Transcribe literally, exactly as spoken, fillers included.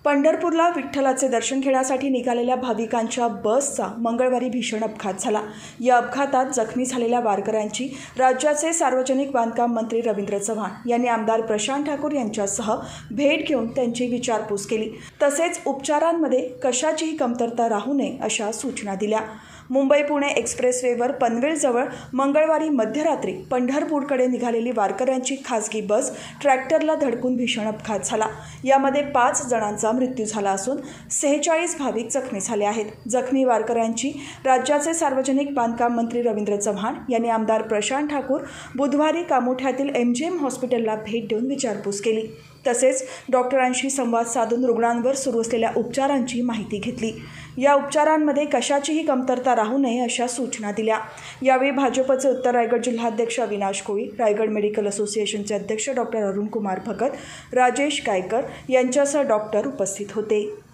पंढरपूरला विठ्ठलाचे दर्शन घेण्यासाठी निघालेल्या भाविकांच्या बसचा मंगळवारी भीषण अपघात झाला। या अपघातात जखमी झालेल्या वारकऱ्यांची राज्याचे सार्वजनिक बांधकाम मंत्री रवींद्र चव्हाण यांनी आमदार प्रशांत ठाकूर यांच्यासह भेट घेऊन त्यांची विचारपूस केली। तसेच उपचारांमध्ये कशाचीही कमतरता राहू नये अशा सूचना दिल्या। मुंबई पुणे एक्सप्रेसवेवर पनवेलजवळ मंगळवारी मध्यरात्री पंढरपूरकडे निघालेली वारकऱ्यांची खासगी बस ट्रॅक्टरला धडकून भीषण अपघात झाला। यामध्ये पाच जणांचा मृत्यू झाला असून सेहेचाळीस भाविक जखमी झाले आहेत। जखमी वारकऱ्यांची राज्याचे सार्वजनिक बांधकाम मंत्री रवींद्र चव्हाण यांनी आमदार प्रशांत ठाकूर बुधवारी कामोठ्यातील एम जी एम हॉस्पिटलला भेट देऊन विचारपूस केली। तसेच डॉक्टरांशी संवाद साधून रुग्णांवर सुरू असलेल्या उपचारांची माहिती घेतली। या उपचारांमध्ये कशाचीही कमतरता राहू नये अशा सूचना दिल्या। यावेळी भाजपचे उत्तर रायगड जिल्हाध्यक्ष अविनाश कोळी, रायगड मेडिकल असोसिएशनचे अध्यक्ष डॉक्टर अरुण कुमार भगत, राजेश गायकर यांच्यासह डॉक्टर उपस्थित होते।